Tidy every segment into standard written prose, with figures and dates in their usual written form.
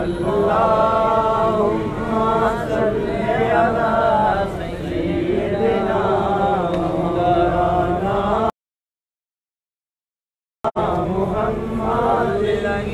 अल्लाहुम्मा सल्ली अला सय्यिदिना मौलाना मुहम्मद।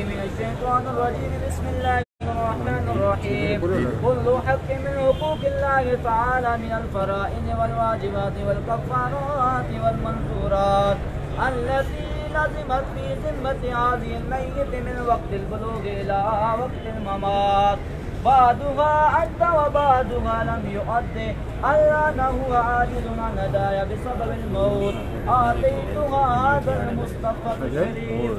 कुल्लु हक़्क़ मिन हुक़ूक़िल्लाहि तआला मिनल फ़राइज़ वल वाजिबात वल कफ़ारात वल मंसूरात अल्लती लज़िमत फ़ी ज़िम्मति हाज़िहिल मय्यत मिन वक़्तिल बुलूग़ इला वक़्तिल ममात बादुहा अद्द व बादुहा लम युअद्द अल्लाहु आजिज़ुन अन अदाया बिसबबिल मौत आतैतुहा हाज़ल मुस्तफ़ा शरीफ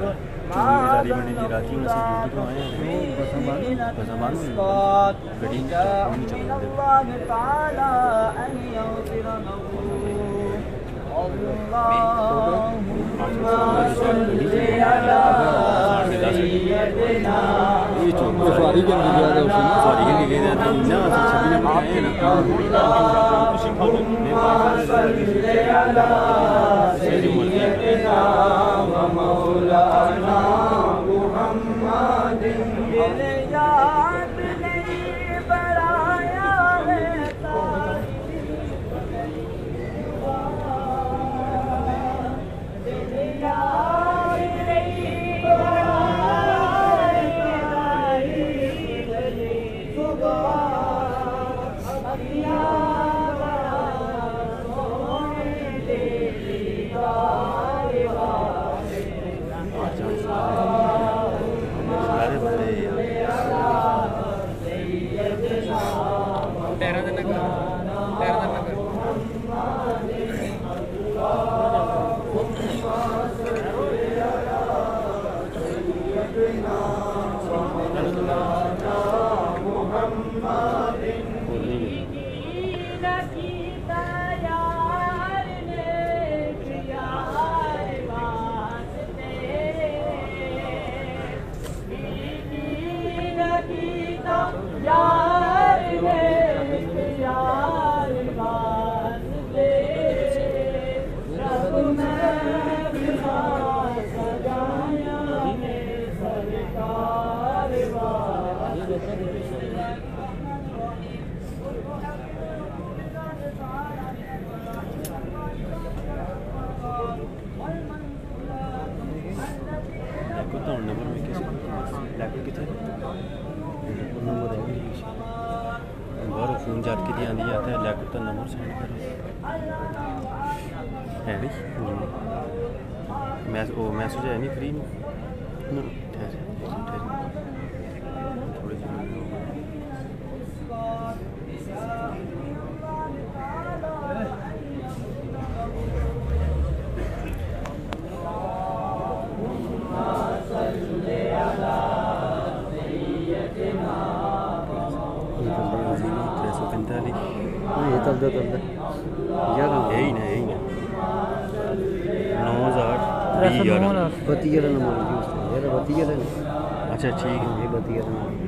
मौलाना मुहम्मद मेरे याद नहीं बढ़ाया है फोन चार्ज की आँदी जाता है लैपटॉप का नंबर सेंड करो है नहीं मैसेज है नहीं फ्री थोड़ी ये तब दे यार यही ना 9000 20 11 32 नंबर अच्छा ठीक है ये 32